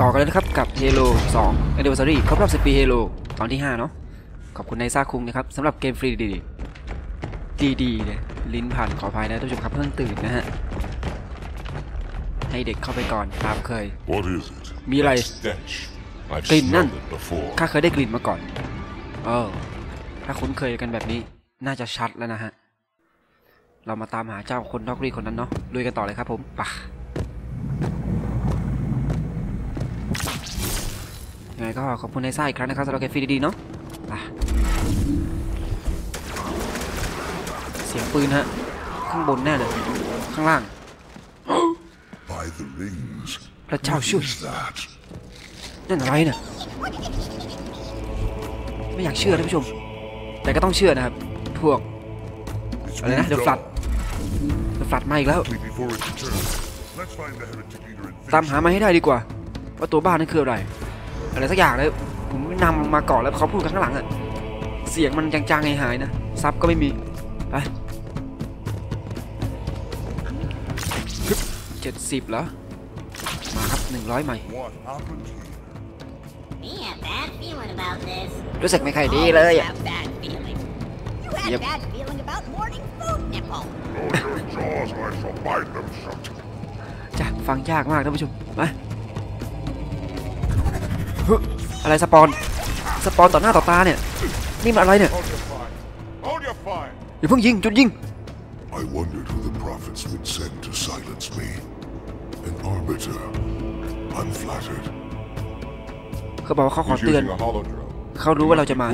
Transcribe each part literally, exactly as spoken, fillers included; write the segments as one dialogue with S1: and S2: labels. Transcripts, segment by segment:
S1: ต่อกันเลยนะครับกับ Halo สอง Anniversary ครบรอบสิบปี Halo ตอนที่ห้าเนาะขอบคุณนายซ่าคุงนะครับสำหรับเกมฟรีดีดีดีเลยลิ้นพันขออภัยนะท่านผู้ชมครับเพิ่งตื่นนะฮะให้เด็กเข้าไปก่อนตามเคยมีอะไรกลิ่นนั่นข้าเคยได้กลิ่นมาก่อนเออถ้าคุ้นเคยกันแบบนี้น่าจะชัดแล้วนะฮะเรามาตามหาเจ้าคนนอกรีคนนั้นเนาะลุยกันต่อเลยครับผมป่ะยังไงก็ขอบคุณนายซ่าอีกครั้งนะครับสำหรับเกมฟรีดีๆเนาะป่ะเสียงปืนฮะข้างบนแน่เลยข้างล่างพระเจ้าช่วยนั่นอะไรเนี่ยไม่อยากเชื่อท่านผู้ชมแต่ก็ต้องเชื่อนะครับพวกอะไรนะเดี๋ยวฟลัดเดี๋ยวฟลัดมาอีกแล้วตามหามาให้ได้ดีกว่าว่าตัวบ้านนั่นคืออะไรอะไรสักอย่างเลยผมนำมาก่อนแล้วเขาพูดกันข้างหลังอะเสียงมันจางๆหายๆนะซับก็ไม่มีไปเจ็ดสิบแล้วมาครับหนึ่งร้อยใหม่รู้สึกไม่ค่อยดีเลยอ่ะจะฟังยากมากท่านผู้ชมมาอะไรสปอนสปอนต่อหน้าต่อตาเนี่ยนี่มันอะไรเนี่ยอย่าเพิ่งยิงจุดยิงเขาบอกว่าเขาขอเตือนเขารู้ว่าเราจะมา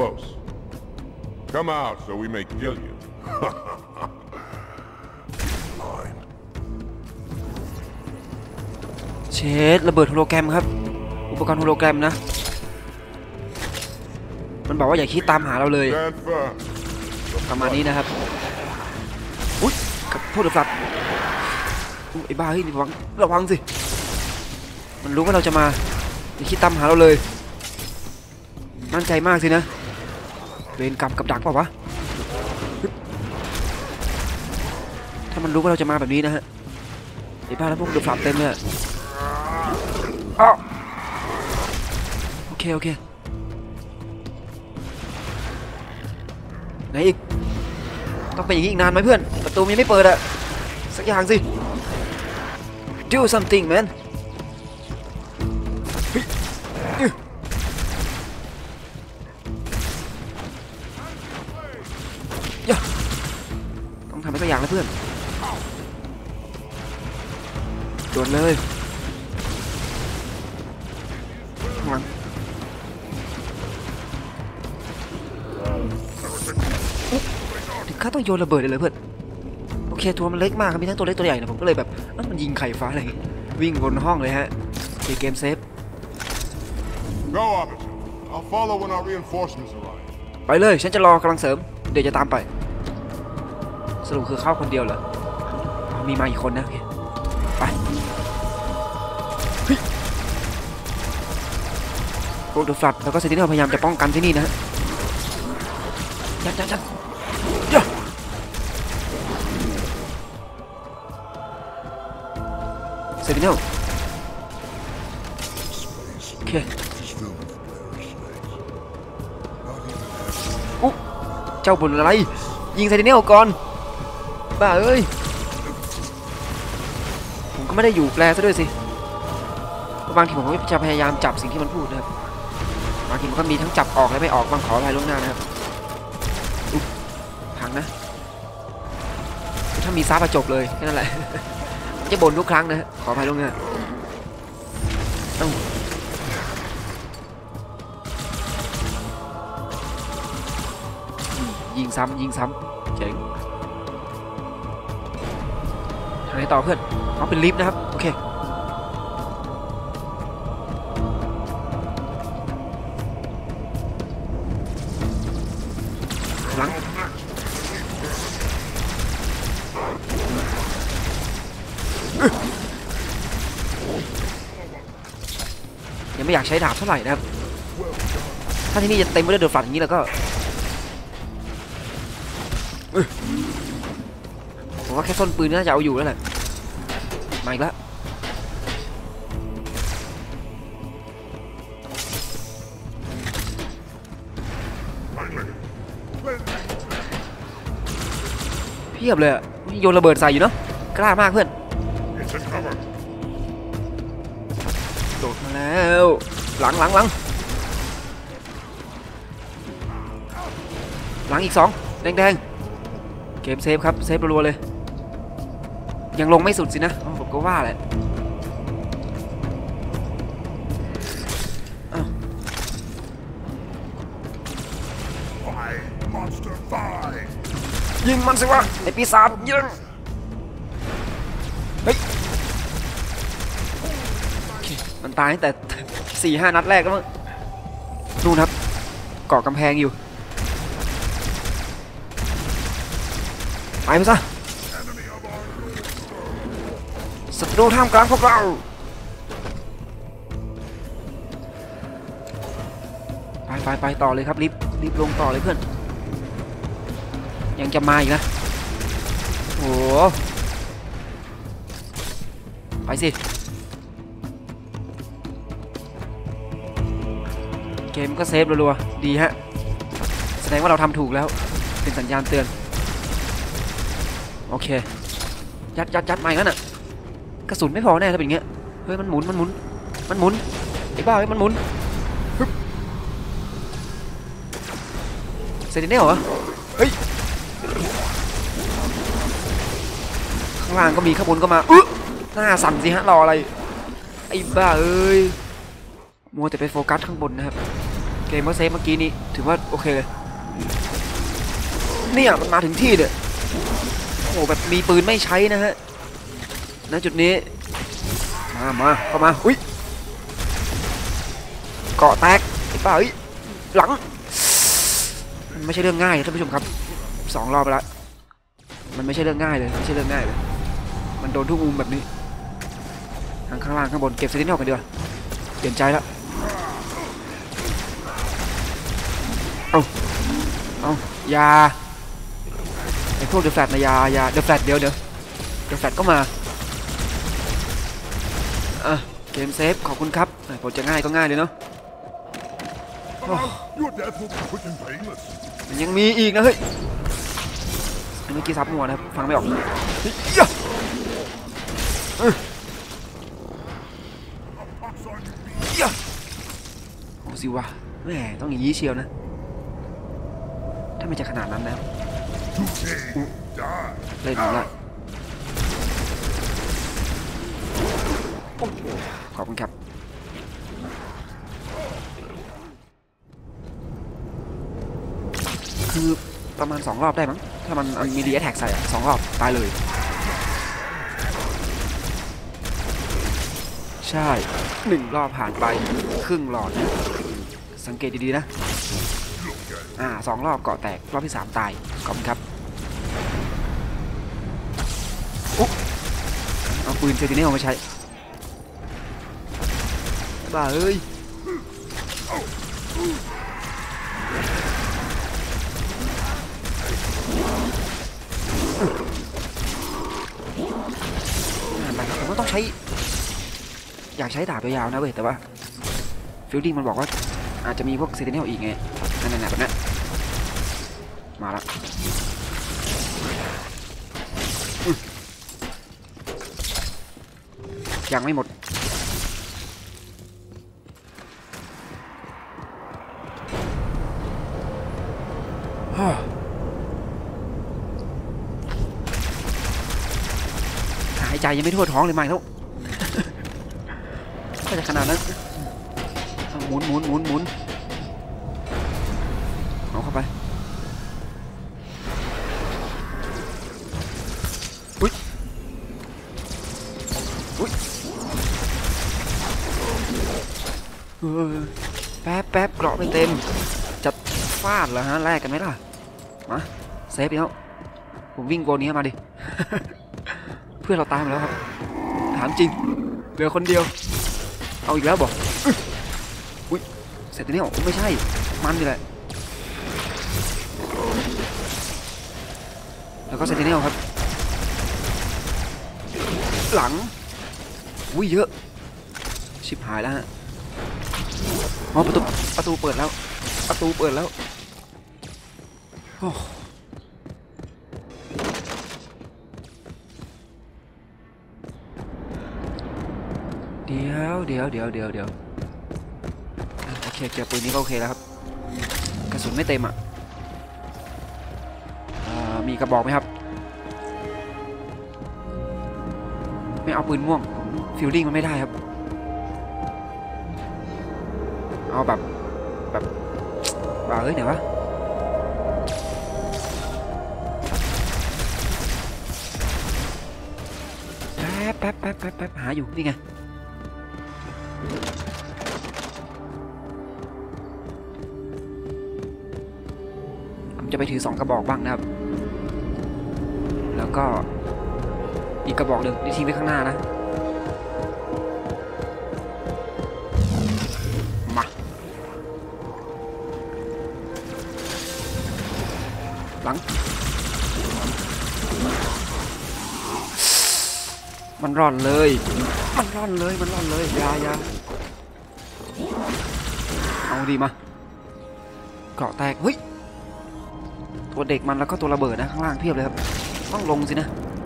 S1: เชดระเบิดโฮโลแกรมครับอุปกรณ์โฮโลแกรมนะมันบอกว่าอย่าคิดตามหาเราเลยประมาณนี้นะครับอุ๊ยกับพูดถึงสัตว์ไอ้บ้าเฮ้ยระวังระวังสิมันรู้ว่าเราจะมาอย่าคิดตามหาเราเลยมั่นใจมากสินะเวรกรรมกับดักเปล่าวะถ้ามันรู้ว่าเราจะมาแบบนี้นะฮะไอ้บ้าแล้วพวกเดือดฝาดเต็มเลยอ้าวโอเคโอเคไหนอีกต้องไปอย่างนี้อีกนานไหมเพื่อนประตูยังไม่เปิดอะสักอย่างสิ do something man ต้องทำอะไรสักอย่างนะเพื่อนโดดเลยข้างหลังถึงข้าต้องโยนระเบิดเลยเพื่อนโอเคตัวมันเล็กมากครับมีทั้งตัวเล็กตัวใหญ่นะผมก็เลยแบบมันยิงไข่ฟ้าอะไรวิ่งบนห้องเลยฮะเกมเซฟไปเลยฉันจะรอกำลังเสริมเดี๋ยวจะตามไปสรุปคือเข้าคนเดียวเหรอมีมาอีกคนนะไปพวกเดอะฟลัดแล้วก็เซนติเนลพยายามจะป้องกันที่นี่นะยัดยัดยัดยัดเซนติเนลโอเคอุ๊เจ้าบนอะไรยิงเซนติเนลก่อนบ้าเอ้ยผมก็ไม่ได้อยู่แปลซะด้วยสิบางทีผมก็จะพยายามจับสิ่งที่มันพูดนะครับบางทีมันก็มีทั้งจับออกและไม่ออกบางขออะไรล่วงหน้านะครับพังนะถ้ามีซับมาจบเลยแค่นั้นแหละจะบ่นทุกครั้งนะขออภัยล่วงหน้ายิงซ้ำยิงซ้ำเจ๋งทางไหนต่อเพื่อนเขาเป็นลิฟต์นะครับโอเคหลังยังไม่อยากใช้ดาบเท่าไหร่นะครับถ้าที่นี่จะเต็มไปด้วยเดือดฝันอย่างนี้แล้วก็ผมว่าแค่ส้นปืนน่าจะเอาอยู่แล้วแหละมาอีกแล้วพียบเลยอะโยนระเบิดใส่อยู่เนาะกล้ามากเพื่อนโดดมาแล้วหลังหลังหลังหลังอีกสองแดงๆเกมเซฟครับเซฟรัวๆเลยยังลงไม่สุดสินะผมก็ว่าแหละยิงมันสิวะไอปีศาจยิงเฮ้ยมันตายตั้งแต่สี่ห้านัดแรกแล้วมั้งนู่นครับเกาะกำแพงอยู่ไปไปซะศัตรูท่ามกลางพวกเราไปไปไปต่อเลยครับรีบรีบลงต่อเลยเพื่อนยังจะมาอีกนะโอ้ไปสิเกมก็เซฟรัวๆดีฮะแสดงว่าเราทำถูกแล้วเป็นสัญญาณเตือนโอเคยัดยัดยัดมาอีกแล้วน่ะกระสุนไม่พอแน่ถ้าเป็นอย่างเงี้ยเฮ้ยมันหมุนมันหมุนมันหมุนไอ้บ้าเฮ้ยมันหมุนเซนติเนลเหรอเฮ้ยข้างล่างก็มีข้างบนก็มาอึ๊หน้าสั่นสิฮะรออะไรไอ้บ้าเอ้ยมัวแต่ไปโฟกัสข้างบนนะครับเกมก็เซฟเมื่อกี้นี้ถือว่าโอเคเลยเนี่ยมันมาถึงที่เนี่ยโอ้แบบมีปืนไม่ใช้นะฮะณจุดนี้มามาเข้ามาอุ้ยเกาะแตกไอ้บ้าเอ้ยหลังมันไม่ใช่เรื่องง่ายท่านผู้ชมครับสองรอบไปแล้วมันไม่ใช่เรื่องง่ายเลยไม่ใช่เรื่องง่ายเลยมันโดนทุกมุมแบบนี้ทางข้างล่างข้างบนเก็บเซนติเนลกันดีกว่าเปลี่ยนใจแล้วเอาเอายาไอพวกเดอะแฟลตนะยายาเดอะแฟลตเดี๋ยวเดี๋ยวเดอะแฟลตก็มาอ่ะเกมเซฟขอบคุณครับผลจะง่ายก็ง่ายเลยเนาะยังมีอีกนะเฮ้ยเมื่อกี้ซับมัวนะครับฟังไม่ออกโอ้สิวะแม่ต้องอย่างนี้เชียวนะถ้าไม่จะขนาดนั้นนะเล่นละขอบคุณครับคือประมาณสองรอบได้มั้งถ้ามันมีรีแอทแท็กใส่สองรอบตายเลยใช่หนึ่งรอบผ่านไปครึ่งหลอดสังเกตดีๆนะอ่าสองรอบเกาะแตกรอบที่สามตายขอบคุณครับเอาปืนเซติเนลมาใช้บ้าเอ้ยผมก็ต้องใช้อยากใช้ดาบยาวๆนะเว้ยแต่ว่าฟิลดิ้งมันบอกว่าอาจจะมีพวกเซติเนลอีกไงนั่นๆแบบนั้นมาแล้วยังไม่หมดหายใจยังไม่ทั่วท้องเลยไม่เท่าก็จะขนาดนั้นหมุนหมุนหมุนหมุนเอาเข้าไปอุ้ยอุ้ยแป๊บแป๊บเกราะไม่เต็มจะฟาดเหรอฮะแลกกันไหมล่ะมาเซฟแล้วผมวิ่งโกนี้มาดิ เพื่อนเราตามแล้วครับถามจริงเหลือคนเดียวเอาอีกแล้วบอกอุ้ยเสร็จตัวนี้ไม่ใช่มันนี่แหละแล้วก็เซนติเนลครับหลังอุ้ยเยอะชิบหายแล้วฮะอ๋อประตูประตูเปิดแล้วประตูเปิดแล้วโอ้เดี๋ยวเดี๋ยวเดี๋ยวเดี๋ยวเดี๋ยวโอเคเจอปืนนี้ก็โอเคแล้วครับกระสุนไม่เต็มอ่ะมีกระบอกไหมครับไม่เอาปืนม่วงฟิลลิ่งมันไม่ได้ครับเอาแบบแบบบ้าเอ้ยไหนวะแป๊บแป๊บแป๊บแป๊บแป๊บหาอยู่นี่ไงผมจะไปถือสองกระบอกบ้างนะครับแล้วก็อีกกระบอกหนึ่งนี่ทิ้งไว้ข้างหน้านะมาหลังมันร่อนเลยมันร่อนเลยมันร่อนเลยยายาเอาดีมาเกาะแตกเฮ้ยตัวเด็กมันแล้วก็ตัวระเบิดนะข้างล่างเพียบเลยครับต้องลงสินะ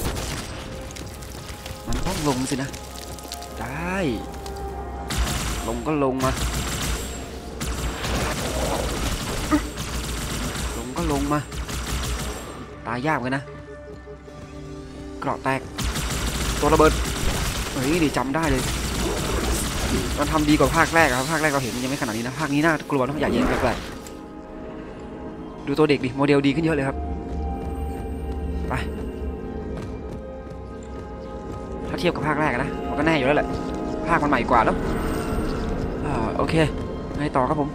S1: มันต้องลงสินะได้ลงก็ลงมาลงก็ลงมาตายยากเลยนะเกาะแตกตัวระเบิดเฮ้ยนี่จำได้เลยมันทำดีกว่าภาคแรกครับภาคแรกเราเห็นมันยังไม่ขนาดนี้นะภาคนี้น่ากลัวต้องใหญ่เย็นแปลกๆดูตัวเด็กดิโมเดลดีขึ้นเยอะเลยครับไปถ้าเทียบกับภาคแรกนะมันก็แน่อยู่แล้วแหละภาคมันใหม่กว่าแล้วอ่าโอเคไงต่อครับผม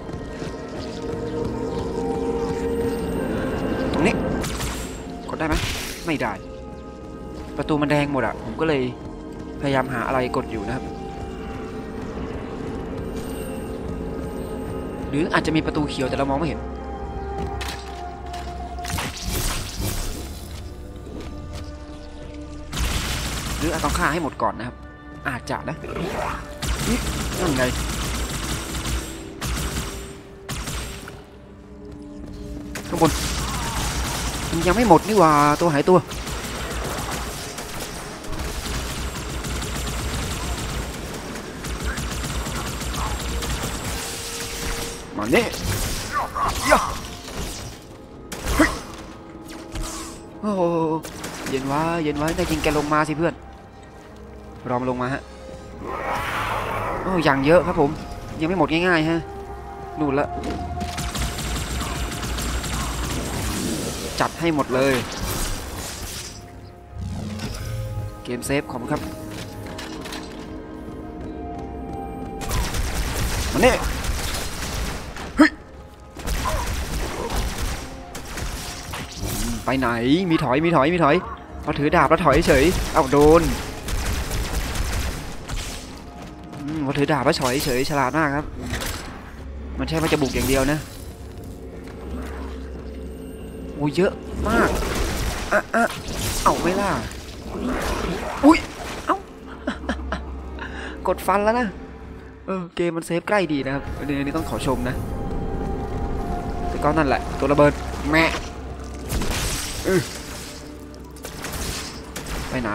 S1: ตรงนี้กดได้ไหมไม่ได้ประตูมันแดงหมดอ่ะผมก็เลยพยายามหาอะไรกดอยู่นะครับหรืออาจจะมีประตูเขียวแต่เรามองไม่เห็นหรืออาจต้องฆ่าให้หมดก่อนนะครับอาจจะนะนั่นไงข้างบนมันยังไม่หมดนี่หว่าตัวหายตัวมาเนี่ยย่าเฮ้ยโอ้เย็นวะเย็นวะได้ยิงแกลงมาสิเพื่อนรอมลงมาฮะโอ้ยังเยอะครับผมยังไม่หมดง่ายๆฮะนู่นละจัดให้หมดเลยเกมเซฟขอบคุณครับมาเนี่ยไปไหนมีถอยมีถอยมีถอยพอถือดาบแล้วถอยเฉยเอาโดนพอถือดาบแล้วถอยเฉยฉลาดมากครับมันใช่ว่าจะบุกอย่างเดียวนะโอ้เยอะมากอ่ะอ่ะเอาไม่ล่ะอุ้ยเอ้ากดฟันแล้วนะเออเกมมันเซฟใกล้ดีนะครับอันนี้ต้องขอชมนะแต่ก็นั่นแหละตัวระเบิดแม่ไปไหน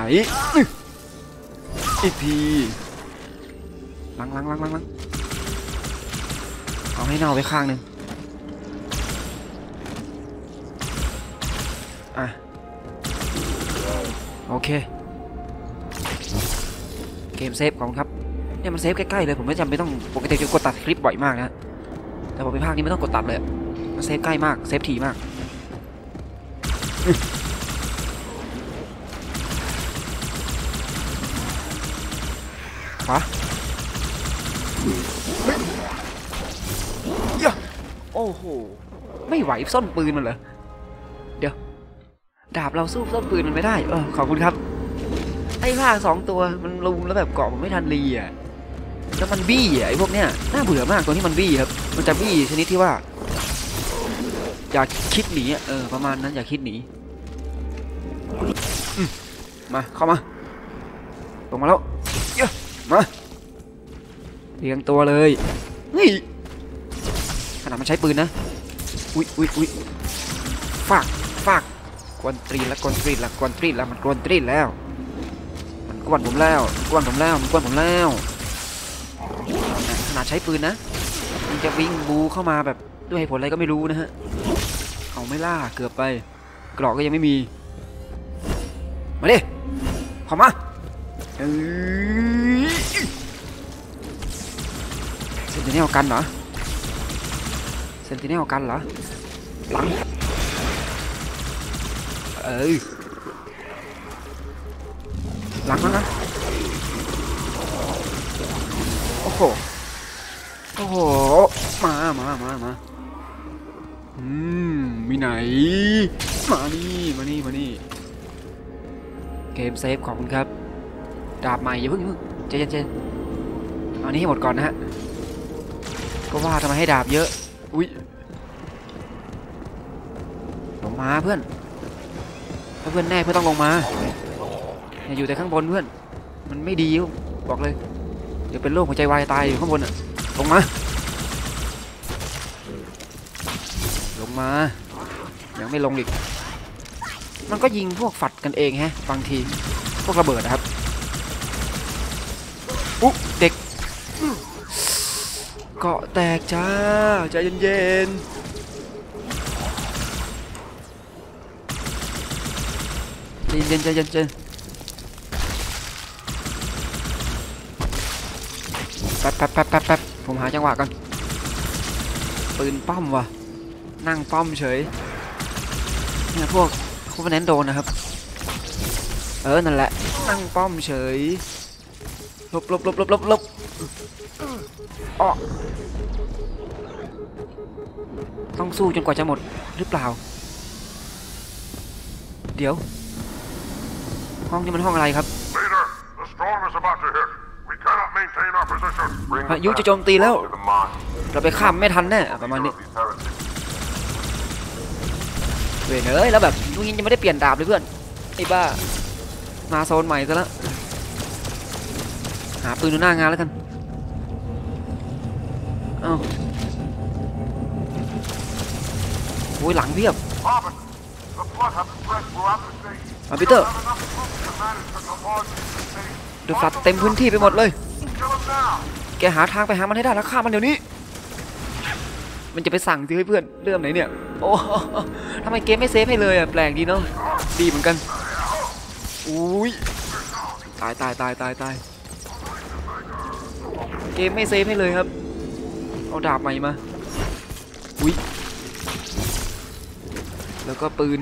S1: อีกทีลังลังลังลังลังเอาให้เน่าไปข้างหนึ่งอ่ะโอเคเกมเซฟของครับเนี่ยมันเซฟใกล้ๆเลยผมไม่จำเป็นต้องปกติจะกดตัดคลิปบ่อยมากนะแต่พอเป็นภาคนี้ไม่ต้องกดตัดเลยมันเซฟใกล้มากเซฟถี่มากขวาเยอะโอ้โหไม่ไหวซ่อนปืนมันเหรอเดี๋ยวดาบเราสู้ซ่อนปืนมันไม่ได้เออขอบคุณครับไอ้ภาคสองตัวมันลุมแล้วแบบเกาะมันไม่ทันรีอ่ะแล้วมันบี้อ่ะไอ้พวกเนี้ยน่าเบื่อมากตัวที่มันบี้ครับมันจะบี้ชนิดที่ว่าอยากคิดหนีเออประมาณนั้นอยากคิดหนีมาเข้ามาลงมาแล้วเยอะมาเรียงตัวเลยนี่ขนาดมันใช้ปืนนะอุ้ยอุ้ยอุ้ยฟากฟากกวนตรีแล้วกวนตรีแล้วกวนตรีแล้วมันกวนตรีแล้วมันกวนผมแล้วกวนผมแล้วมันกวนผมแล้วนาดใช้ปืนนะมันจะวิ่งบูเข้ามาแบบด้วยเหตุผลอะไรก็ไม่รู้นะฮะเอาไม่ล่าเกือบไปเกราะก็ยังไม่มีมาดิเข้ามาเออเซนติเนลกันเหรอเซนติเนลกันเหรอหลังเอ้ยหลังนะโอ้โหโอ้โหมามามามาอืมมีไหนมานี่มานี่มานี่เกมเซฟของคุณครับดาบใหม่อย่าเพิ่งเจนเจนเอานี้ให้หมดก่อนนะฮะก็ว่าทำไมให้ดาบเยอะอุ้ยลงมาเพื่อนถ้าเพื่อนแน่เพื่อนต้องลงมาอย่าอยู่แต่ข้างบนเพื่อนมันไม่ดีบอกเลยเดี๋ยวเป็นโรคหัวใจวายตายอยู่ข้างบนอ่ะลงมาลงมายังไม่ลงอีกมันก็ยิงพวกฝัดกันเองฮะบางทีพวกระเบิดนะครับอุ๊เด็กเกาะแตกจ้าใจเย็นๆใจเย็นใจเย็นใจแป๊บแป๊บแป๊บแป๊บแป๊บผมหาจังหวะก่อนปืนป้อมวะนั่งป้อมเฉยเนี่ยพวกพวกเน้นโดนนะครับเออนั่นแหละนั่งป้อมเฉยลบลบลบลบลบลบอ๋อต้องสู้จนกว่าจะหมดหรือเปล่าเดี๋ยวห้องนี้มันห้องอะไรครับพายุจะโจมตีแล้วเราไปข้ามไม่ทันแน่ประมาณนี้เว้ยเอ้ยแล้วแบบลุงยินยังไม่ได้เปลี่ยนดาบเลยเพื่อนไอ้บ้ามาโซนใหม่ซะแล้วหาปืนดูหน้างานแล้วกันเอ้าโอ้ยหลังเพียบมาปีเตอร์เดือดสัตว์เต็มพื้นที่ไปหมดเลยแกหาทางไปหามันให้ได้แล้วฆ่ามันเดี๋ยวนี้มันจะไปสั่งซื้อให้เพื่อนเรื่องไหนเนี่ยโอ้ทำไมเกมไม่เซฟให้เลยอ่ะแปลกดีเนาะดีเหมือนกันอุ้ยตายตายตายตายตายเกมไม่เซฟให้เลยครับเอาดาบใหม่มาอุ้ยแล้วก็ปืน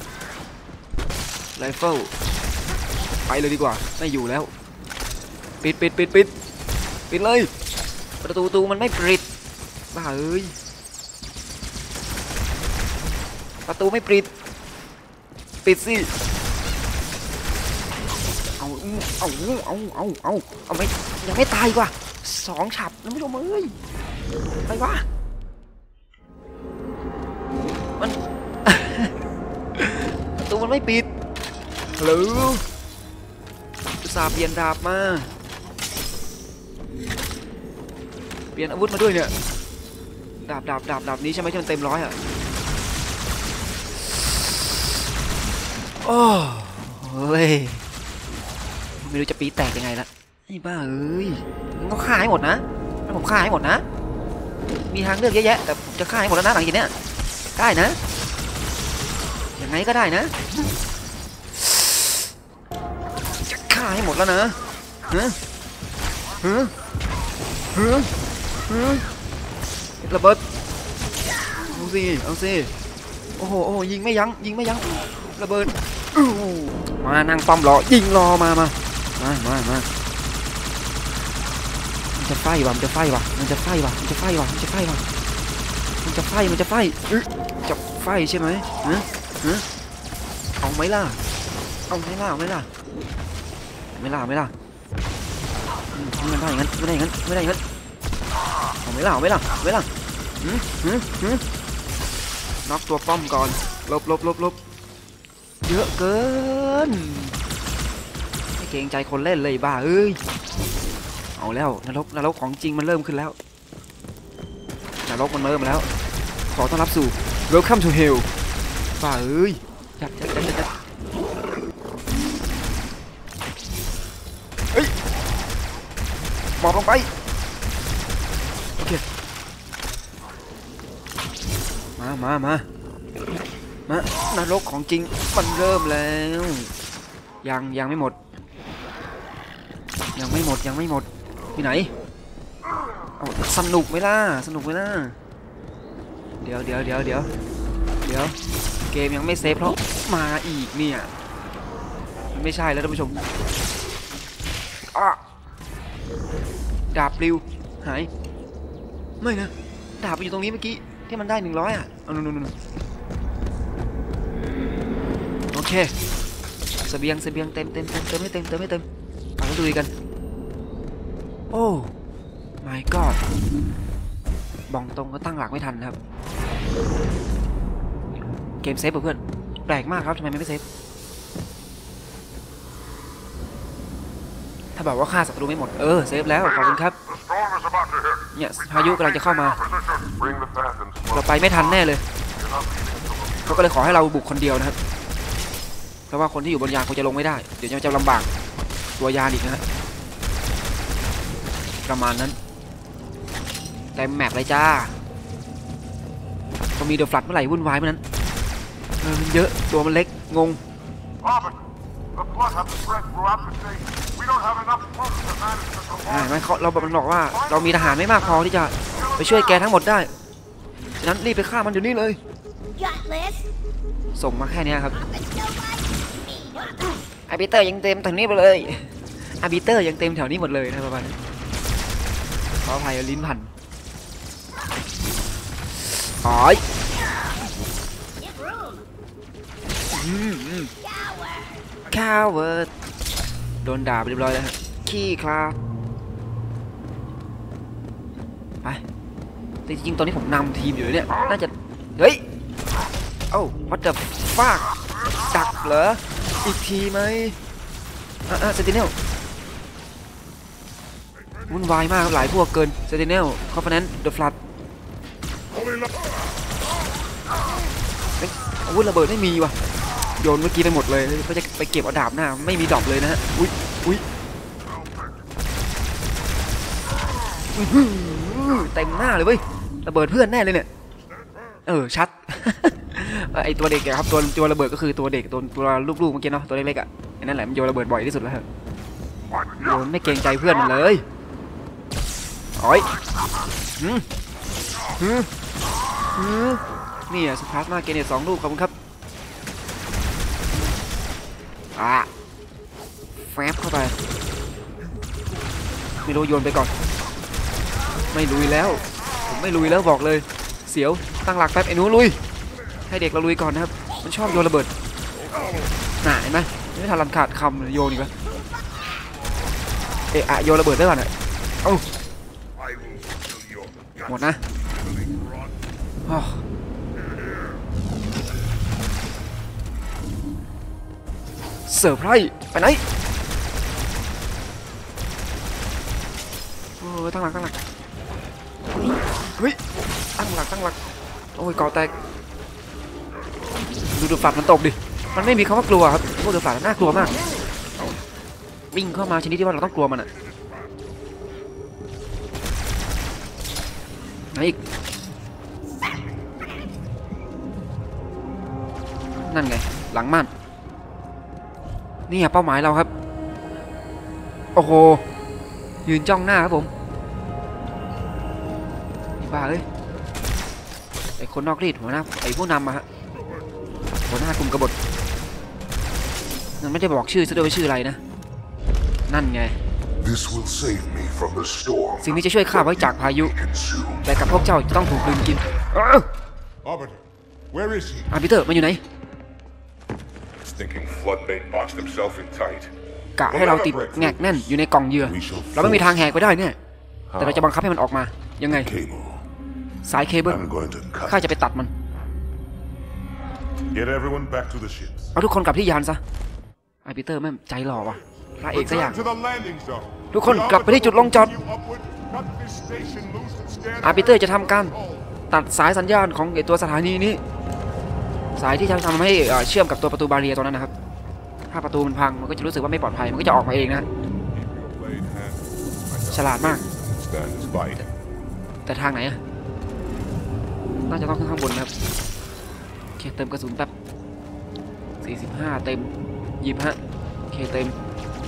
S1: ไรเฟิลไปเลยดีกว่าไม่อยู่แล้วปิดปิดปิดปิดปิดเลยประตูตูมันไม่ปิดบ้าเอ้ยประตูไม่ปิดปิดสิเอาเอาเอาเอาเอาเอาไม่ยังไม่ตายกว่าสองฉับแล้วไม่ลงมาเอ้ยไปวะมันประตูมันไม่ปิดหรืออุตส่าห์เปลี่ยนดาบมาเปลี่ยนอาวุธมาด้วยเนี่ยดาบดาบดาบดาบนี้ใช่ไหมที่มันเต็มร้อยอ่ะโอ้เฮ้ยไม่รู้จะปีแตกยังไงละไอ้บ้าเอ้ยมันก็ฆ่าให้หมดนะแล้วผมฆ่าให้หมดนะมีทางเลือกเยอะแยะแต่ผมจะฆ่าให้หมดแล้วนะหลังจากนี้ได้นะยังไงก็ได้นะจะฆ่าให้หมดแล้วนะฮะฮะฮะฮะระเบิดเอาสิเอาสิโอ้โหโอ้ยิงไม่ยั้งยิงไม่ยั้งระเบิดมานั่งป้อมรอยิงรอมามามามามามันจะไฟวะมันจะไฟวะมันจะไฟวะมันจะไฟวะมันจะไฟวะมันจะไฟมันจะไฟจะไฟใช่ไหมฮะฮะเอาไหมล่ะเอาไหมล่ะเอาไหมล่ะไม่ล่ะไม่ล่ะไม่ได้งั้นไม่ได้งั้นไม่ได้งั้นเอาไหมล่ะเอาไหมล่ะไม่ล่ะหืมหืมหืมน็อกตัวป้อมก่อนลบลบลบลบเยอะเกินไม่เกรงใจคนเล่นเลยบ้าเอ้ยเอาแล้วนรกนรกของจริงมันเริ่มขึ้นแล้วนรกมันเริ่มแล้วขอต้อนรับสู่ Welcome to Hell บ้าเอ้ยจัดจัดจัดจัดเฮ้ยหมอบลงไปมามามามานรกของจริงมันเริ่มแล้วยังยังไม่หมดยังไม่หมดยังไม่หมดที่ไหนเอาสนุกไหมล่ะสนุกไหมล่ะเดี๋ยวเดี๋ยวเดี๋ยวเดี๋ยวเดี๋ยวเกมยังไม่เซฟเพราะมาอีกเนี่ยมันไม่ใช่แล้วท่านผู้ชมอ่ะดาบปลิวหายไม่นะดาบไปอยู่ตรงนี้เมื่อกี้ที่มันได้หนึ่งร้อยอ่ะเอานู่นนู่นโอเคเสบียงเสบียงเต็มเต็มเต็มเต็มไม่เต็มเต็มไม่เต็มเอาไปดูกันโอ้ my god บองตรงก็ตั้งหลักไม่ทันครับเกมเซฟเพื่อนแปลกมากครับทำไมไม่เซฟถ้าบอกว่าฆ่าศัตรูไม่หมดเออเซฟแล้วขอบคุณครับเนี่ยพายุกำลังจะเข้ามาเราไปไม่ทันแน่เลยเขาก็เลยขอให้เราบุกคนเดียวนะครับเพราะว่าคนที่อยู่บนยานคงจะลงไม่ได้เดี๋ยวจะลำบากตัวยานอีกนะฮะประมาณนั้นเต็มแมปเลยจ้าก็มีเดอะฟลัดเมื่อไหร่วุ่นวายเมื่อนั้นเออมันเยอะตัวมันเล็กงงใช่ไหมเขาเราบอกมันบอกว่าเรามีทหารไม่มากพอที่จะไปช่วยแกทั้งหมดได้ฉะนั้นรีบไปฆ่ามันเดี๋ยวนี้เลยส่งมาแค่นี้ครับอาร์บิเตอร์ยังเต็มแถวนี้หมดเลยอาร์บิเตอร์ยังเต็มแถวนี้หมดเลยนะประมาณขออภัยลิ้นพันอ๋อยข้าวเวิร์ดโดนด่าไปเรียบร้อยแล้วฮะขี้คลาไปแต่จริงๆตอนนี้ผมนำทีมอยู่เนี่ยน่าจะเฮ้ยเอ้าวัดเดอะฟากดักเหรออีกทีไหมอ่ะอ่ะเซนติเนลวุ่นวายมากหลายพวกเกินเซนติเนลคอฟเฟนต์เดอะฟลัดอาวุธระเบิดไม่มีว่ะโยนเมื่อกี้ไปหมดเลยเขาจะไปเก็บเอาดาบหน้าไม่มีดอกเลยนะฮะอุ้ยอุ้ยเต็มหน้าเลยเว้ยระเบิดเพื่อนแน่เลยเนี่ยเออชัดไอตัวเด็กครับตัวตัวระเบิดก็คือตัวเด็กตัวตัวลูกๆเมื่อกี้เนาะตัวเล็กๆอ่ะไอ้นั่นแหละมันโยนระเบิดบ่อยที่สุดแล้วโยนไม่เกรงใจเพื่อนมันเลยโอ้ยหืมหืมหืมนี่อ่ะสปาร์ตมาเกเนตสองลูกขอบคุณครับอ่ะแฟบเข้าไปไม่รู้โยนไปก่อนไม่ลุยแล้วผมไม่ลุยแล้วบอกเลยเสียวตั้งหลักแป๊บไอ้หนูลุยให้เด็กเราลุยก่อนนะครับมันชอบโยนระเบิดน่าเห็นไหมไม่ทันลำขาดคำโยนอีกแล้วเอะอะโยนระเบิดได้ก่อนอ่ะเอ้าหมดนะเซอร์ไพรส์ไปไหนโอ้ตั้งหลักตั้งหลักเฮ้ยตั้งหลักตั้งหลักโอ้ยก่อแตกดูดูฝัดมันตกดิมันไม่มีคำว่ากลัวครับพวกดูฝัดน่ากลัวมากวิ่งเข้ามาชนิดที่ว่าเราต้องกลัวมันอะไหนอีกนั่นไงหลังม่านนี่เป้าหมายเราครับโอ้โหยืนจ้องหน้าครับผมนี่บ้าเอ้ยไอคนนอกรีดหัวหน้าไอผู้นำมาฮะหัวหน้ากลุ่มกบฏมันไม่ได้บอกชื่อซะด้วยว่าชื่ออะไรนะนั่นไงสิ่งนี้จะช่วยข้าไว้จากพายุแต่กับพวกเจ้าจะต้องถูกลืมกินอาร์บิเตอร์มันอยู่ไหนกะให้เราติดแงกแน่นอยู่ในกล่องเหยื่อเราไม่มีทางแหกไปได้เนี่ยแต่เราจะบังคับให้มันออกมายังไงสายเคเบิลข้าจะไปตัดมันเอาทุกคนกลับที่ยานซะไอปีเตอร์แม่งใจหล่อว่ะพระเอกซะอย่างทุกคนกลับไปที่จุดลงจอดอาร์ปีเตอร์จะทำการตัดสายสัญญาณของไอตัวสถานีนี้สายที่จะทำให้เชื่อมกับตัวประตูบาเรียตรงนั้นนะครับถ้าประตูมันพังมันก็จะรู้สึกว่าไม่ปลอดภัยมันก็จะออกมาเองนะฉลาดมากแต่ทางไหนอะน่าจะต้องขึ้นข้างบนนะครับโอเคเติมกระสุนแป๊บสี่สิบห้าเต็มยี่สิบห้าโอเคเต็ม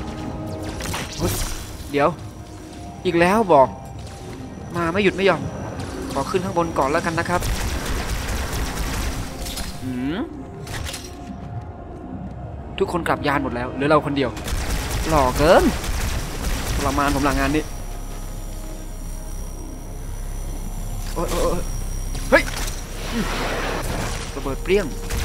S1: เดี๋ยวอีกแล้วบอกมาไม่หยุดไม่ยอมขอขึ้นข้างบนก่อนแล้วกันนะครับหืมทุกคนกลับยานหมดแล้วเหลือเราคนเดียวหล่อเกินทรมานผมหลังงานนี้โอ้ยโอ้ยเฮ้ยระเบิดเปรี้ยง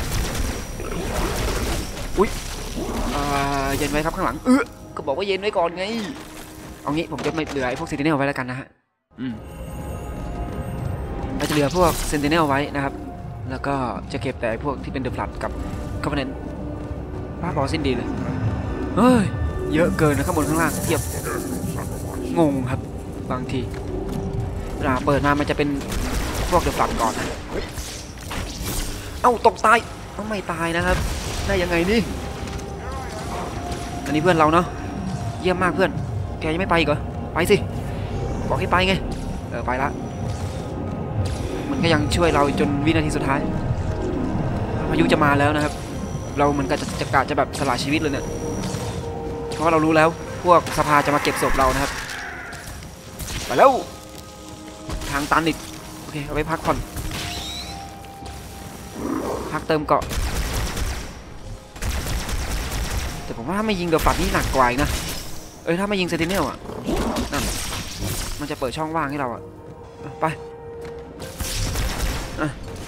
S1: อุ๊ยเย็นไว้ครับข้างหลังเออก็บอกว่าเย็นไว้ก่อนไงเอางี้ผมจะไม่เหลือไอ้พวกเซนติเนลไว้แล้วกันนะฮะอืมเราจะเหลือพวกเซนติเนลไว้นะครับแล้วก็จะเก็บแต่พวกที่เป็นเดอะพลัดกับคอมเพนต์ป้าบอสิ้นดีเลยเฮ้ยเยอะเกินนะข้างบนข้างล่างเทียบงงครับบางทีเวลาเปิดมามันจะเป็นพวกเดอะพลัดก่อนนะเอ้าตกตายต้องไม่ตายนะครับได้ยังไงนี่อันนี้เพื่อนเราเนาะเยี่ยมมากเพื่อนแกยังไม่ไปอีกเหรอไปสิบอกให้ไปไงเออไปละมันก็ยังช่วยเราจนวินาทีสุดท้ายพายุจะมาแล้วนะครับเรามันก็จะจะกะจะแบบสละชีวิตเลยเนี่ยเพราะว่าเรารู้แล้วพวกสภาจะมาเก็บศพเรานะครับไปแล้วทางตันอีกโอเคเอาไว้พักผ่อนพักเติมเกาะแต่ผมว่าถ้าไม่ยิงเดอะฟลัดนี่หนักกว่านะเอ้ยถ้าไม่ยิงเซนติเนลอ่ะนั่นมันจะเปิดช่องว่างให้เราอ่ะไปอ่ะ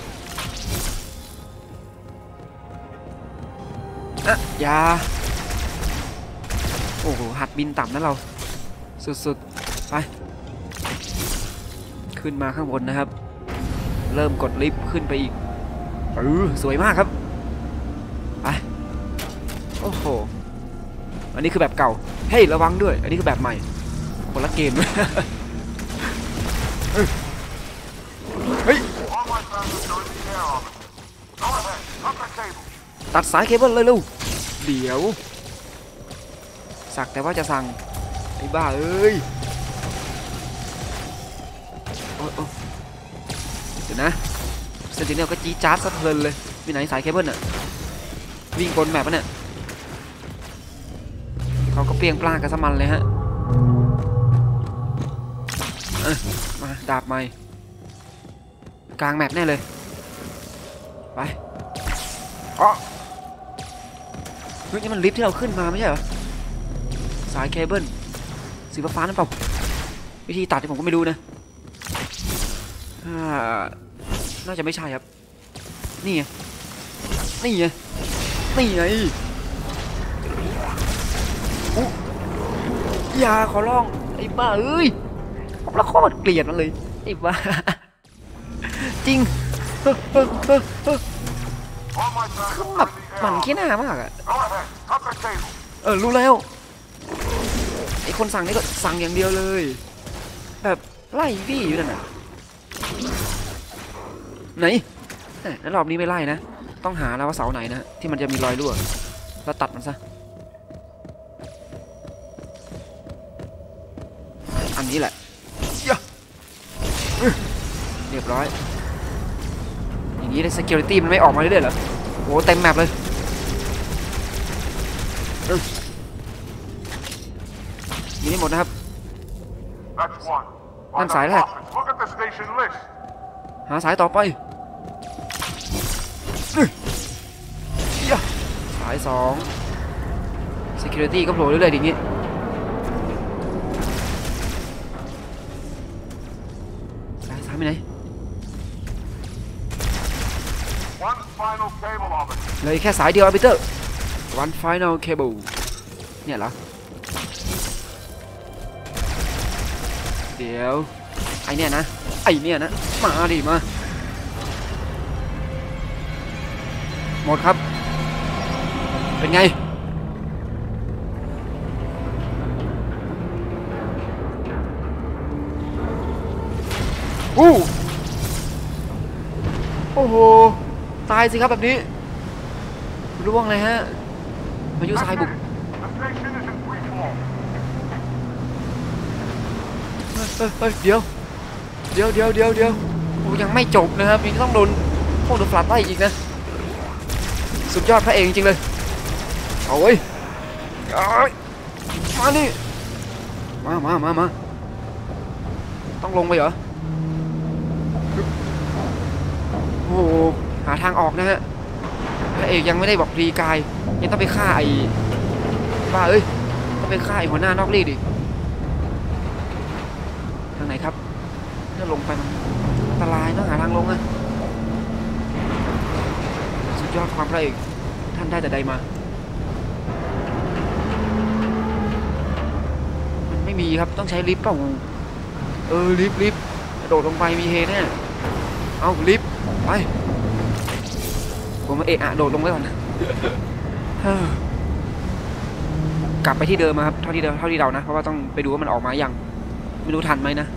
S1: อ่ะอย่าโอ้โหหัดบินต่ำนะเราสุดๆไปขึ้นมาข้างบนนะครับเริ่มกดลิฟต์ขึ้นไปอีกเออสวยมากครับไปโอ้โหอันนี้คือแบบเก่าเฮ้ยระวังด้วยอันนี้คือแบบใหม่คนละเกมเฮ้ยตัดสายเคเบิลเลยลูกเดี๋ยวสักแต่ว่าจะสั่งไอ้บ้าเอ้ยโอ้โอ้เดี๋ยวนะเซนติเนลก็จี้จ๊าดซะเพลินเลยมีไหนสายเคเบิลน่ะวิ่งบนแมปปะเนี่ยเขาก็เปลี่ยงปลากันสมันเลยฮะมาดาบใหม่กลางแมปแน่เลยไปอ๋อเฮ้ยนี่มันลิฟต์ที่เราขึ้นมาไม่ใช่เหรอสายเคเบิลสีฟ้าๆนั่นเปล่าวิธีตัดที่ผมก็ไม่รู้นะน่าจะไม่ใช่ครับนี่ไงนี่ไงนี่ไงอุ๊อย่าขอร้องไอ้บ้าเอ้ยผมละโคตรเกลียดมันเลยไอ้บ้าจริงคือแบบหมั่นขี้หน้ามากอะเออรู้แล้วไอ้คนสั่งนี่ก็สั่งอย่างเดียวเลยแบบไล่บี้อยู่นั่นน่ะไหนแล้วรอบนี้ไม่ไล่นะต้องหาแล้วว่าเสาไหนนะที่มันจะมีรอยรั่วแล้วตัดมันซะอันนี้แหละเรียบร้อยอย่างนี้เลย security มันไม่ออกมาเรื่อยๆเหรอโอ้เต็มแมปเลยยิงได้หมดนะครับนั่นสายแรกหาสายต่อไปสายสอง security ก็โผล่เรื่อยๆอย่างนี้สายสายไปไหนเลยแค่สายเดียวอาร์บิเตอร์ one final cable เนี่ยเหรอเดี๋ยวไอเนี่ยนะไอเนี่ยนะมาดิมาหมดครับเป็นไงอู้โอ้โหตายสิครับแบบนี้ร่วงเลยฮะพายุทรายบุกเฮ้ยเดี๋ยวเดี๋ยวเดี๋ยวเดี๋ยวเดี๋ยวยังไม่จบนะครับยังต้องโดนพวกเดอะฟลัดไล่อีกนะสุดยอดพระเอกจริงเลยเอาเว้ยมาดิมามามามาต้องลงไปเหรอโอ้โหหาทางออกนะฮะพระเอกยังไม่ได้บอกรีกายยังต้องไปฆ่าไอ้บ้าเอ้ยต้องไปฆ่าไอ้หัวหน้านอกรีดอีกทางไหนครับถ้าลงไปมันอันตรายต้องหาทางลงอะสุดยอดความพระเอกท่านได้แต่ใดมามันไม่มีครับต้องใช้ลิฟต์เปล่าเออลิฟต์ลิฟต์กระโดดลงไปมีเฮแน่เอาลิฟต์ไปผมมาเอะอะโดดลงไว้ก่อนกลับไปที่เดิมครับเท่าที่เดิมเท่าที่เรานะเพราะว่าต้องไปดูว่ามันออกมาอย่างไม่รู้ทันไหมนะ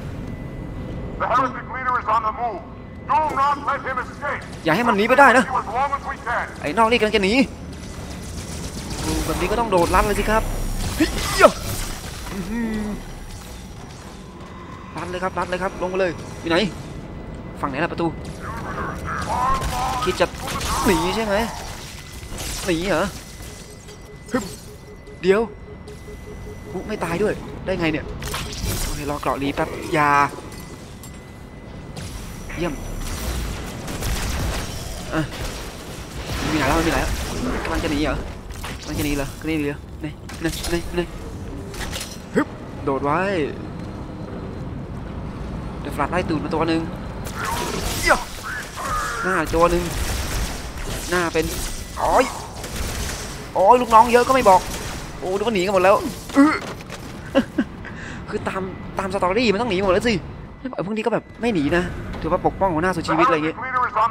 S1: อย่าให้มันหนีไปได้นะไอ้นอกนี่กำลังจะหนีแบบนี้ก็ต้องโดดลัดเลยสิครับลัดเลยครับลัดเลยครับลงไปเลยอยู่ไหนฝั่งไหนล่ะประตูคิดจะหนีใช่ไหมหนีเหรอเดี๋ยวไม่ตายด้วยได้ไงเนี่ยโอเครอเกราะรีแป๊บยาเยี่ยมอ่ะมีไหนแล้วมีไหนแล้วกำลังจะหนีเหรอกำลังจะหนีเหรอกำลังจะหนีเหรอนี่นี่นี่นี่ฮึบโดดไว้เดี๋ยวฟลัดไล่ตูดมาตัวหนึ่งหน้าตัวหนึ่งหน้าเป็นโอ้ยโอ้ยลูกน้องเยอะก็ไม่บอกโอ้ดูว่าหนีกันหมดแล้วคือตามตามสตอรี่มันต้องหนีหมดแล้วสิไอ้พวกนี้ก็แบบไม่หนีนะถือว่าปกป้องหัวหน้าสุดชีวิตอะไรเงี้ย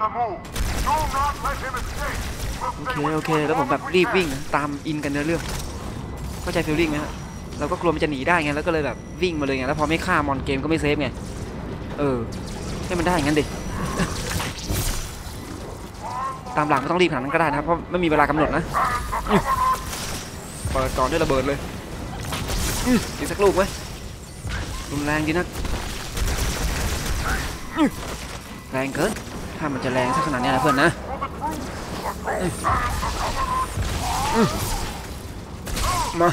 S1: โอเคโอเคแล้วผมแบบรีบวิ่งตามอินกันในเรื่องเข้าใจฟีลลิ่งไหมฮะเราก็กลัวมันจะหนีได้ไงแล้วก็เลยแบบวิ่งมาเลยไงแล้วพอไม่ฆ่ามอนเกมก็ไม่เซฟไงเออให้มันได้อย่างนั้นดิตามหลังไม่ต้องรีบขนาดนั้นก็ได้นะครับเพราะไม่มีเวลากำหนดนะเปิดก่อนด้วยระเบิดเลยอีกสักลูกไหมรุนแรงดีนักแรงเกินถ้ามันจะแรงสักขนาดนี้นะเพื่อนนะมา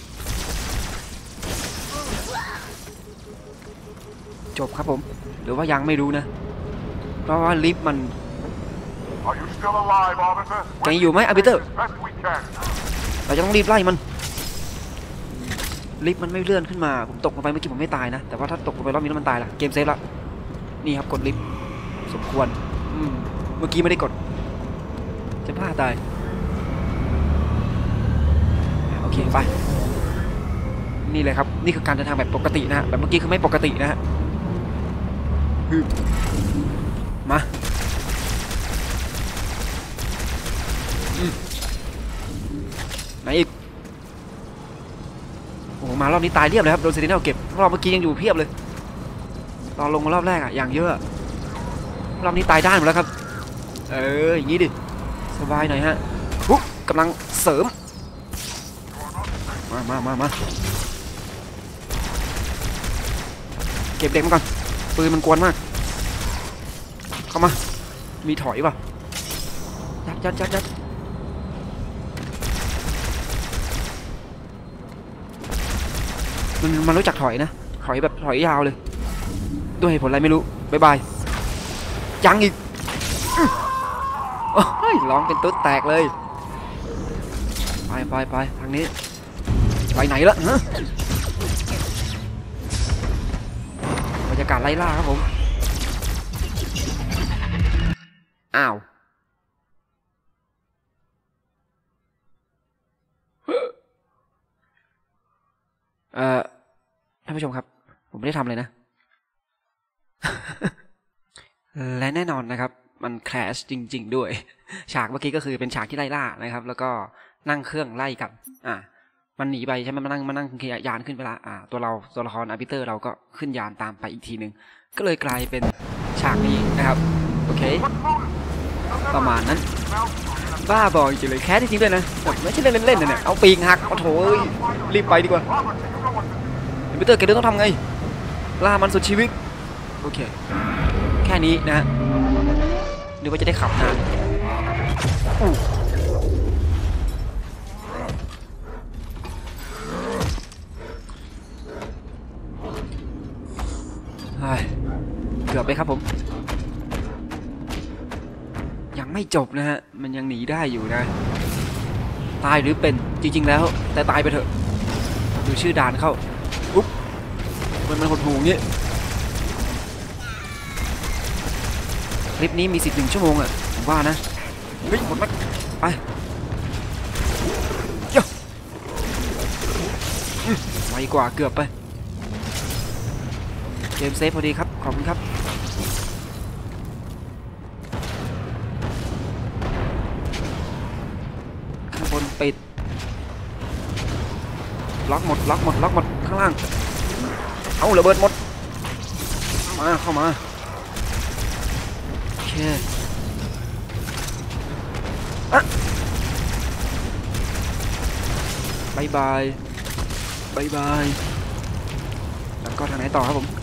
S1: จบครับผมหรือว่ายังไม่รู้นะเพราะว่าลิฟต์มันยังอยู่ไหมอาร์บิเตอร์เราจะต้องรีบไล่มันลิฟต์มันไม่เลื่อนขึ้นมาผมตกลงไปเมื่อกี้ผมไม่ตายนะแต่ว่าถ้าตกลงไปรอบนี้แล้วมันตายละเกมเซฟละนี่ครับกดลิฟต์สมควรอืมเมื่อกี้ไม่ได้กดจะพลาดตายโอเคไปนี่เลยครับนี่คือการเดินทางแบบปกตินะฮะแบบเมื่อกี้คือไม่ปกตินะฮะมาไหนอีกโอ้โหมารอบนี้ตายเรียบเลยครับโดนเซนติเนลเก็บรอบเมื่อกี้ยังอยู่เพียบเลยตอนลงมารอบแรกอะอย่างเยอะรอบนี้ตายด้านหมดแล้วครับเอออย่างนี้ดิสบายหน่อยฮะปุ๊บกำลังเสริมมามามามาเก็บเด็กมาก่อนปืนมันกวนมากเข้ามามีถอยป่ะยัดยัดยัดยัดมันมันรู้จักถอยนะถอยแบบถอยยาวเลยด้วยเหตุผลอะไรไม่รู้บายบายยังอีกโอ้ยร้องเป็นตุ๊ดแตกเลยไปไปไปทางนี้ไปไหนละฮะบรรยากาศไล่ล่าครับผมอ้าวเอ่อท่านผู้ชมครับผมไม่ได้ทำเลยนะ และแน่นอนนะครับมันแคชจริงๆด้วยฉากเมื่อกี้ก็คือเป็นฉากที่ไล่ล่านะครับแล้วก็นั่งเครื่องไล่กันอ่ามันหนีไปใช่ไหมมานั่งมานั่งยานขึ้นไปละอ่าตัวเราตัวละครอาร์บิเตอร์เราก็ขึ้นยานตามไปอีกทีหนึ่งก็เลยกลายเป็นฉากนี้นะครับโอเคประมาณนั้นบ้าบอจริงเลยแคสจริงๆด้วยนะไม่ใช่เล่นๆนะเนี่ยเอาปีกหักเอาโถรีบไปดีกว่าอาร์บิเตอร์แกเดินต้องทำไงล่ามันสุดชีวิตโอเคแคค่นี้นะฮะหรือว่าจะได้ขับนานเกือบไปครับผมยังไม่จบนะฮะมันยังหนีได้อยู่นะตายหรือเป็นจริงๆแล้วแต่ตายไปเถอะดูชื่อด่านเข้าอุ๊บมันมันหดหูงี้คลิปนี้มีสิบหนึ่งชั่วโมงอ่ะผมว่านะเฮ้ยหมดไหมไปเยอะไวกว่าเกือบไปเกมเซฟพอดีครับขอบคุณครับข้างบนปิดล็อกหมดล็อกหมดล็อกหมดข้างล่างเอาระเบิดหมดมาเข้ามาโอเคอะบายบายบายบายแล้วก็ทางไหนต่อครับผม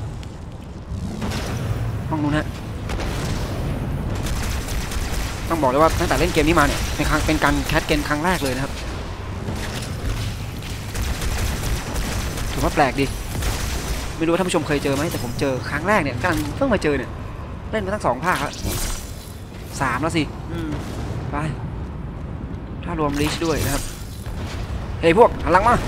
S1: ห้องนู้นฮะต้องบอกเลยว่าตั้งแต่เล่นเกมนี้มาเนี่ยเป็นครั้งเป็นการแคสเกมครั้งแรกเลยนะครับถือว่าแปลกดีไม่รู้ว่าท่านผู้ชมเคยเจอไหมแต่ผมเจอครั้งแรกเนี่ยกำลังเพิ่งมาเจอเนี่ยเล่นมาทั้งสองภาคครับสามแล้วสิไปถ้ารวมลิชด้วยนะครับเฮ้ยพวกหันหลังมา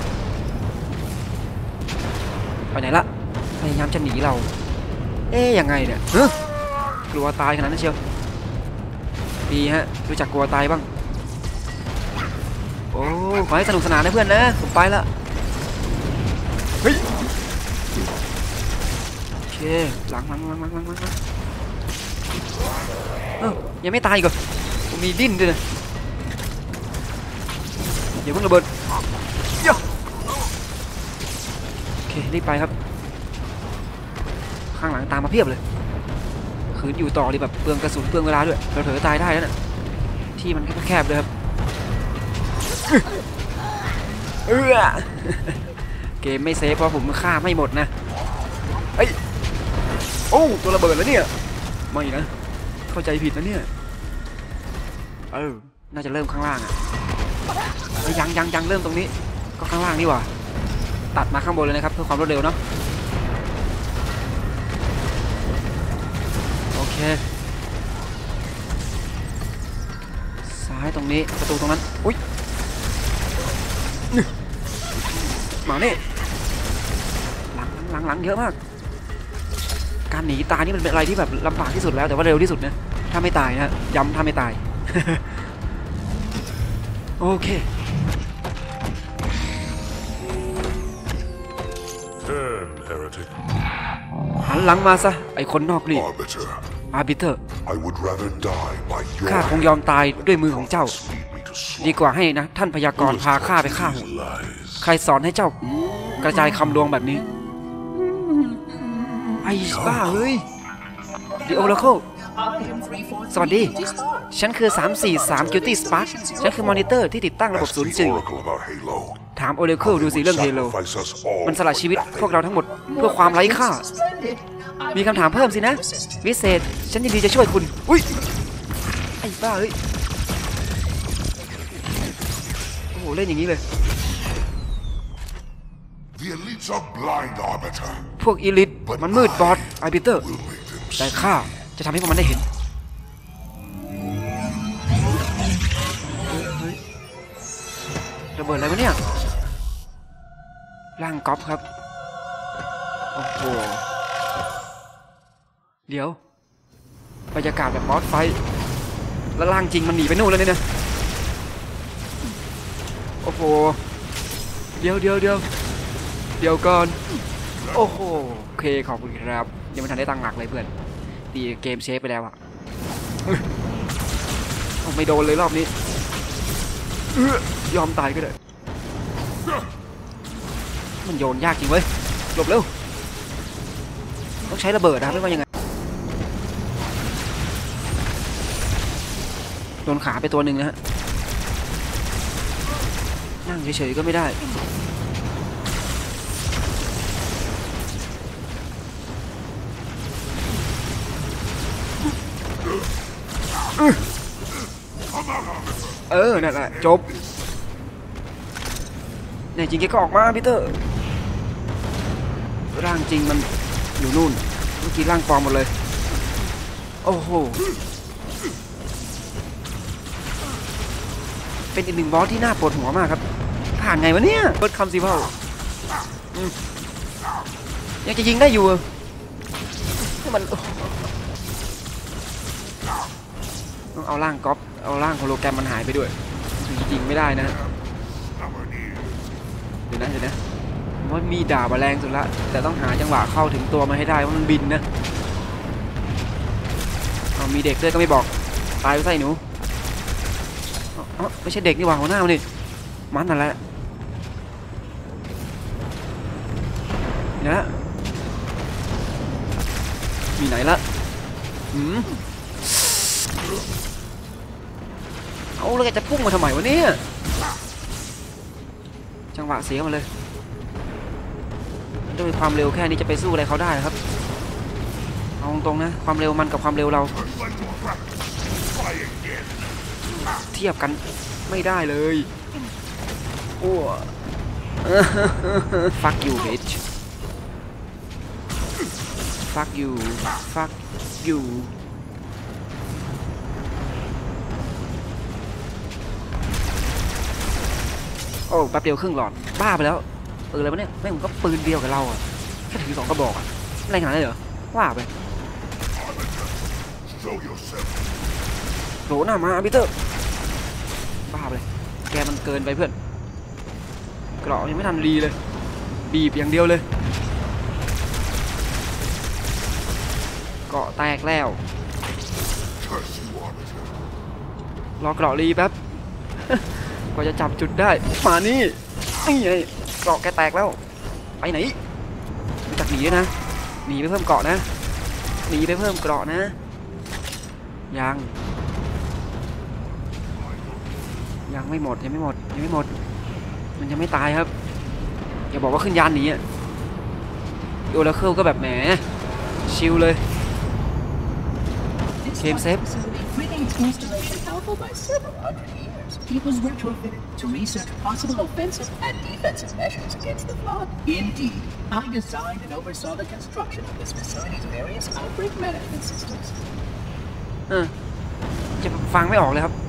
S1: ไปไหนละพยายามจะหนีเราเอ๊ยยังไงเนี่ยเฮ้ยกลัวตายขนาดนั้นเชียวดีฮะรู้จักกลัวตายบ้างโอ้ขอให้สนุกสนานนะเพื่อนนะผมไปละเฮ้ยโอเคหลังหลังหลังหลังหลังหลังเอ้ายังไม่ตายอีกเหรอผมมีดิ้นด้วยนะเดี๋ยวเพิ่งระเบิดโอเครีบไปครับข้างหลังตามมาเพียบเลยขืนอยู่ต่อเลยแบบเปลืองกระสุนเปลืองเวลาด้วยเราเถอะตายได้แล้วน่ะที่มันแคบๆเลยครับเออเกมไม่เซฟเพราะผมฆ่าไม่หมดนะเอ้ยโอ้ตัวระเบิดแล้วเนี่ยไม่นะเข้าใจผิดนะเนี่ยเออน่าจะเริ่มข้างล่างอ่ะยังยังยังเริ่มตรงนี้ก็ข้างล่างนี่หว่าตัดมาข้างบนเลยนะครับเพื่อความรวดเร็วเนาะโอเคซ้ายตรงนี้ประตูตรงนั้นอุ้ยมาเนี่ยหลังหลังหลังเยอะมากการหนีตายนี่มันเป็นอะไรที่แบบลำบากที่สุดแล้วแต่ว่าเร็วที่สุดนะถ้าไม่ตายนะย้ำถ้าไม่ตาย โอเคหันหลังมาซะไอคนนอกรีอาร์บิเตอร์ข้าคงยอมตายด้วยมือของเจ้าดีกว่าให้นะท่านพยากรณ์พาข้าไปฆ่าหัวใครสอนให้เจ้ากระจายคำลวงแบบนี้ไอ้บ้าเฮ้ยดิโอราเคิลสวัสดีฉันคือสามสี่สาม Guilty Spark ฉันคือมอนิเตอร์ที่ติดตั้งระบบศูนย์สื่อถามโอเรเคิลดูสิเรื่องเฮโลมันสละชีวิตพวกเราทั้งหมดเพื่อความไร้ค่ามีคำถามเพิ่มสินะวิเศษฉันยินดีจะช่วยคุณอุ้ยไอ้บ้าเฮ้ยโอ้โหเล่นอย่างนี้เลยพวกอีลิทมันมืดบอดอาร์บิเตอร์แต่ข้าจะทำให้พวกมันได้เห็นระเบิดอะไรวะเนี่ยร่างก๊อปครับโอ้โหเดี๋ยวบรรยากาศแบบบอสไฟแล้วร่างจริงมันหนีไปนู่นแล้วเนี่ยโอ้โหเดี๋ยวเดี๋ยวเดี๋ยวเดี๋ยวก่อนโอ้โหโอเคขอบคุณครับยังไม่ทันได้ตั้งหลักเลยเพื่อนตีเกมเชฟไปแล้วอะไม่โดนเลยรอบนี้ยอมตายก็ได้มันโยนยากจริงเว้ยหลบเร็วต้องใช้ระเบิดนะไม่ว่ายังไงโดนขาไปตัวหนึ่งนะฮะนั่งเฉยๆก็ไม่ได้เออนั่นแหละจบเนี่ยจริงแกก็ออกมาพีเตอร์ร่างจริงมันอยู่นู่นเมื่อกี้ร่างปลอมหมดเลยโอ้โหเป็นอีกหนึ่งบอสที่น่าปวดหัวมากครับผ่านไงวะเนี่ยเบิร์ดคัมซีเบิลยังจะยิงได้อยู่ให้มันต้องเอาร่างก๊อปเอาร่างโฮโลแกรมมันหายไปด้วยถึงจริงไม่ได้นะเดี๋ยวนะเดี๋ยวนะว่ามีดาบแรงสุดละแต่ต้องหาจังหวะเข้าถึงตัวมาให้ได้ว่ามันบินนะเอามีเด็กด้วยก็ไม่บอกตายไปใส่หนูอ๋อไม่ใช่เด็กนี่หว่าหัวหน้ามันนี่มันนั่นแหละนี่นะมีไหนละหืมเอาแล้วแกจะพุ่งมาทำไมวะเนี่ยจังหวะเสียมาเลยด้วยความเร็วแค่นี้จะไปสู้อะไรเขาได้ครับเอาตรงๆนะความเร็วมันกับความเร็วเราเทียบกันไม่ได้เลยโอ้ fuck you bitch fuck you fuck you โอ้แป๊บเดียวครึ่งหลอดบ้าไปแล้วเอออะไรวะเนี่ยแม่งมันก็ปืนเดียวกับเราอ่ะแค่ถือสองกระบอกอ่ะอะไรขนาดนั้นเหรอว่าไปโหลหน้ามาพีเตอร์บ้าไปเลยแกมันเกินไปเพื่อนเกราะยังไม่ทันรีเลยบีบอย่างเดียวเลยเกาะแตกแล้วรอเกราะรีแป๊บกว่าจะจับจุดได้มานี่นี่ไงเกราะแกแตกแล้วไปไหนไม่จักหนีด้วยนะหนีไปเพิ่มเกราะนะหนีไปเพิ่มเกราะนะยังยังไม่หมดยังไม่หมดยังไม่หมดมันยังไม่ตายครับอย่าบอกว่าขึ้นยานหนีอ่ะโอราเคิลก็แบบแหมชิลเลยเกมเซฟ
S2: It was retrofitted to research possible offensive and defensive measures against the flood. Indeed, I designed and oversaw the construction of this facility's various outbreak management systems.
S1: เออจะฟังไม่ออกเลยครับ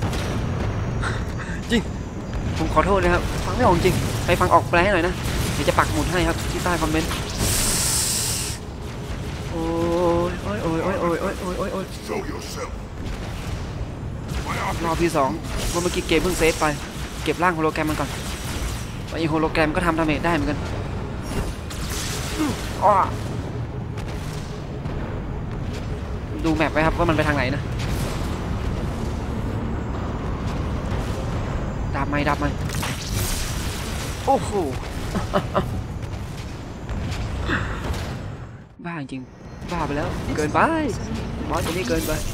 S1: จริงผมขอโทษนะครับฟังไม่ออกจริงไปฟังออกแปลหน่อยนะเดี๋ยวจะปักหมุดให้ครับที่ใต้คอมเมนต์โอ้ยโอ้ยโอ้ยโอ้ยโอ้ยโอ้ยโอ้ยโอ้ยโอ้ยรอบที่สองเมื่อกี้เกมเพิ่งเซฟไปเก็บร่างโฮโลแกรมมันก่อนไอโฮโลแกรมก็ทำดาเมจได้เหมือนกันอ้อดูแมปไว้ครับว่ามันไปทางไหนนะดับไหมดับไหมโอ้โหบ้าจริงบ้าไปแล้วเกินไปมอสตัวนี้เกินไป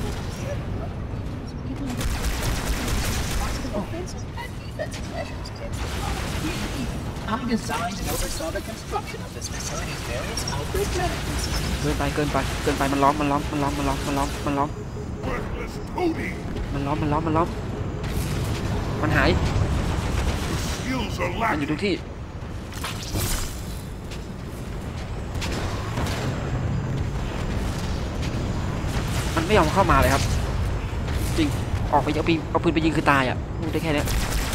S2: I designed and oversaw the construction of this facility's various outbreak management systems.
S1: เกินไปเกินไปเกินไปมันล้อมมันล้อมมันล้อมมันล้อมมันล้อมมันล้อมมันล้อมมันล้อมมันล้อมมันหายมันอยู่ทุกที่มันไม่ยอมเข้ามาเลยครับจริงออกไปเอาปืนเอาปืนไปยิงคือตายอ่ะพูดได้แค่นี้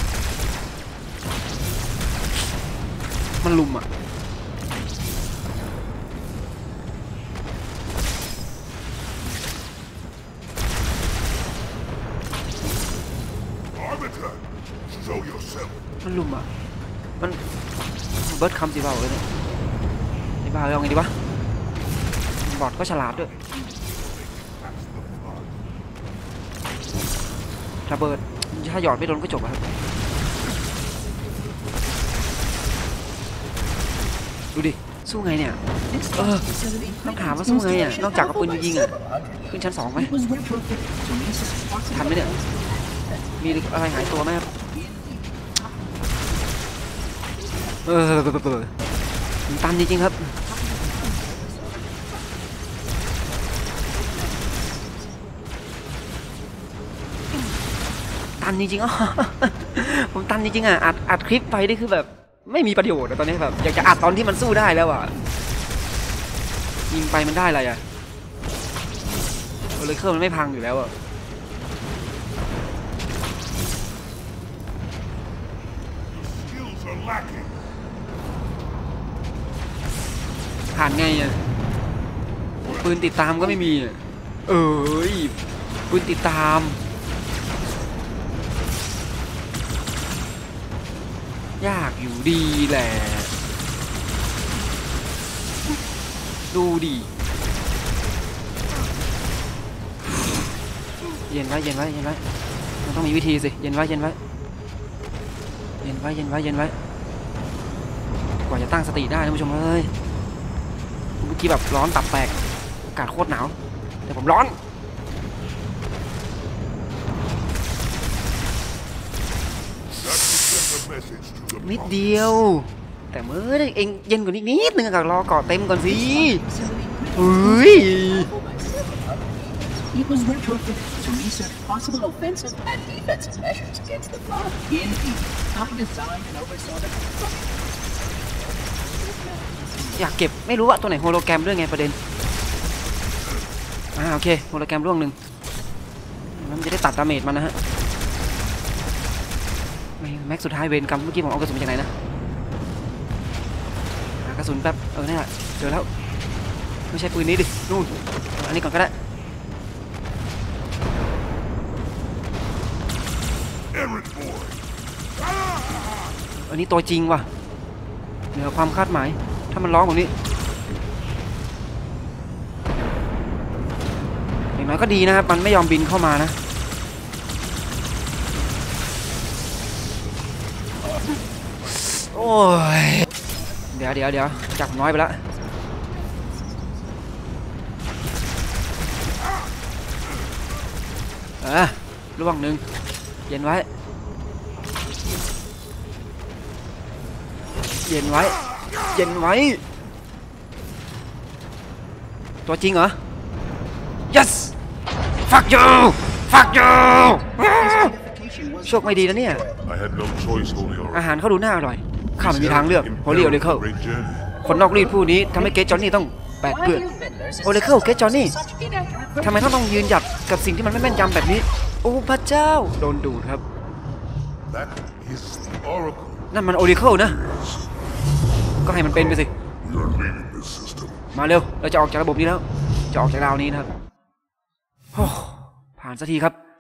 S1: มันลุมอ่ะมันลุมอ่ะมันเบิร์ดคำสิบ่าวเลยเนี่ยไอ้บ้าเอาไงดีวะบอดก็ฉลาดด้วยระเบิดถ้าหยอดไม่โดนก็จบครับดูดิสู้ไงเนี่ยเออต้องถามว่าสู้ไงอ่ะนอกจากเอาปืนยิงอ่ะขึ้นชั้นสองไหมทันไหมเนี่ยมีอะไรหายตัวไหมครับเออตันจริงๆครับตันจริงๆอ๋อ ผมตันจริงๆอ่ะอัดอัดคลิปไปนี่คือแบบไม่มีประโยชน์ตอนนี้แบบอยากจะอัดตอนที่มันสู้ได้แล้วอ่ะยิงไปมันได้อะไรอ่ะเลยเครื่องมันไม่พังอยู่แล้วอ่ะผ่านไงอ่ะปืนติดตามก็ไม่มีอ่ะเอ้ยปืนติดตามยากอยู่ดีแหละดูดิเย็นไว้เย็นไว้เย็นไว้มันต้องมีวิธีสิเย็นไว้เย็นไว้เย็นไว้เย็นไว้เย็นไว้กว่าจะตั้งสติได้ท่านผู้ชมเอ้ยเมื่อกี้แบบร้อนตับแตกอากาศโคตรหนาวแต่ผมร้อนนิดเดียวแต่เมื่อเองเย็นกว่านี้นิดนึงกับรอเกาะเต็มก่อนสิเฮ้ย
S2: It was retrofitted to research possible offensive and defensive measures against the Flood. Indeed, I designed and oversaw the construction.
S1: อยากเก็บไม่รู้ว่าตัวไหนโฮโลแกรมด้วยไงประเด็นอ่าโอเคโฮโลแกรมร่วงหนึ่งมันจะได้ตัดดาเมจมันนะฮะแม็กสุดท้ายเวรกรรมเมื่อกี้ผมเอากระสุนมาจากไหนนะกระสุนแป๊บเออนี่แหละเจอแล้วไม่ใช่ปืนนี้ดินู่นอันนี้ก่อนก็ได้อันนี้ตัวจริงว่ะเหนือความคาดหมายถ้ามันร้องแบบนี้อย่างน้อยก็ดีนะครับมันไม่ยอมบินเข้ามานะโอ้ยเดี๋ยวเดี๋ยวเดี๋ยวจับน้อยไปแล้วเออล่วงหนึ่งเย็นไว้เย็นไว้เย็นไว้ตัวจริงเหรอ yes fuck you fuck you โชคไม่ดีนะเนี่ยอาหารเขาดูน่าอร่อยข้าไม่มีทางเลือกโฮลี่โอเลเคิลคนนอกรีดผู้นี้ทำให้เกตจอนนี่ต้องแปดเปื้อนโอเลเคิลเกตจอนนี่ทำไมต้องต้องยืนหยัดกับสิ่งที่มันไม่แม่นยำแบบนี้โอ้พระเจ้าโดนดูดครับนั่นมันโอเลเคิลนะก็ให้มันเป็นไปสิมาเร็วเราจะออกจากระบบนี้แล้วจะออกจากดาวนี้นะครับผ่านสักทีครับ